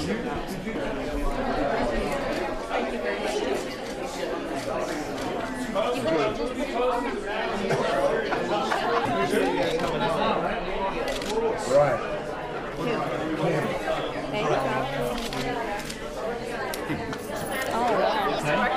Right. Oh, wow.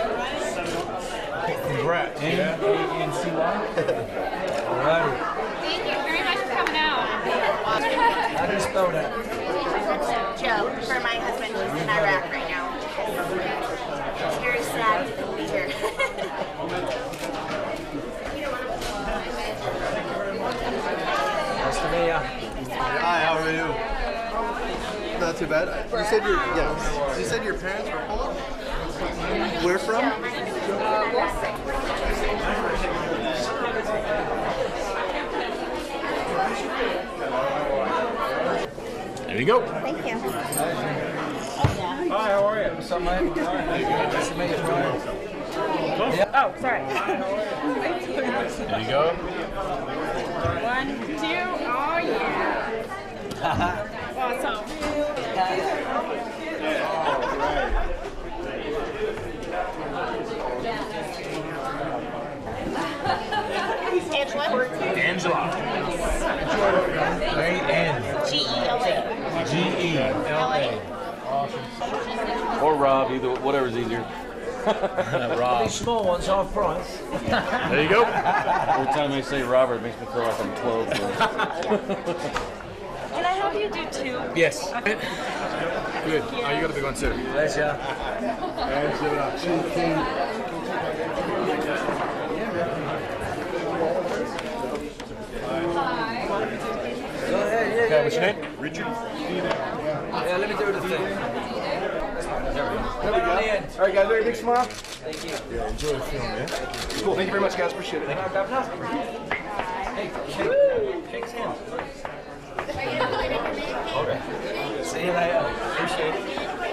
Congrats. N-A-N-C-Y. Alrighty. Thank you very much for coming out. How do you spell that? Joe, for my husband who's in Iraq right now. It's very sad to be here. Nice to meet you. Hi, how are you? Not too bad. You said your parents were Polish? Where from? There you go. Thank you. Hi, how are you? What's up, mate? Nice to meet you, Brian. Yeah. Oh, sorry. There you go. 1, 2. Oh, yeah. Awesome. Angela. A-N. G-E-L-A. G-E-L-A. Or Rob, either whatever's easier. Rob. These small ones, half price. There you go. Every time they say Robert, it makes me feel like I'm 12. Can I have you do 2? Yes. Good. Oh, you got a big one too. Pleasure. Go ahead, yeah, Okay, what's your name? Richard. Yeah, let me do the thing. There we go. All right, guys, very big smile. Thank you. Yeah, enjoy the film, yeah? Cool. Thank you very much, guys. Appreciate it. Hey, shake hands. Okay. See you later. Appreciate it.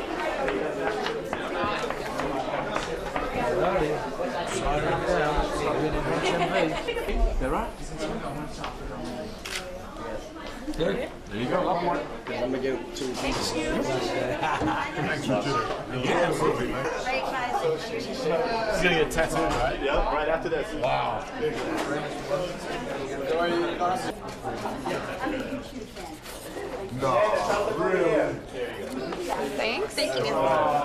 Slide it down. They're right. Good. There you go. I'm gonna get 2 pieces. Yeah, absolutely, mate. She's gonna get tattooed, right? Yeah, right after this. Wow. No, really? Thanks. Thank you.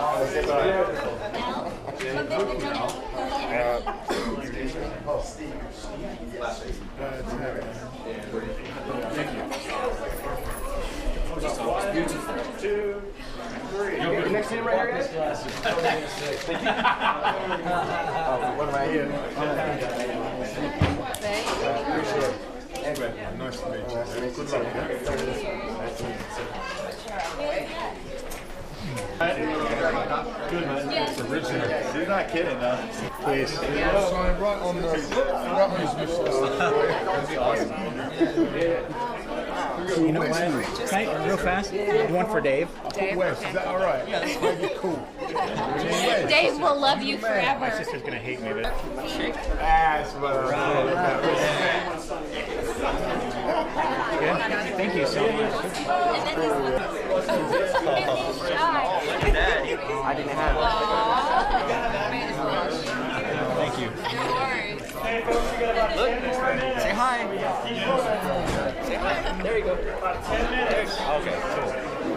Next to him right here, guys. One right here. Appreciate it. Nice to meet you. Good luck, yeah? Good, man. It's original. You're not kidding, huh? Please. Sign right on the You know what? Can I, real fast, one for Dave. West, is that alright? Yeah, that's make it cool. Dave will love you My forever. sister's gonna hate me, but Ass, brother. good. Thank you so much. I didn't have Thank you. Say hi. Say hi. There you go. Okay, cool.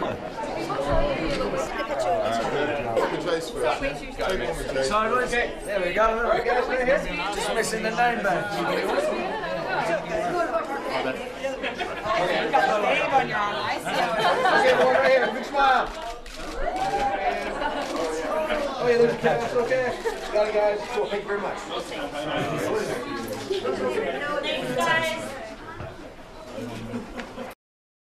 Sideways. There we go. Look, guys, right here. Just missing the name badge. You got Dave on your arm. I see. Okay, one right here. Big smile. Oh, yeah, there's a cat. That's okay. Got it, guys. Cool. Thank you very much. Thanks, guys.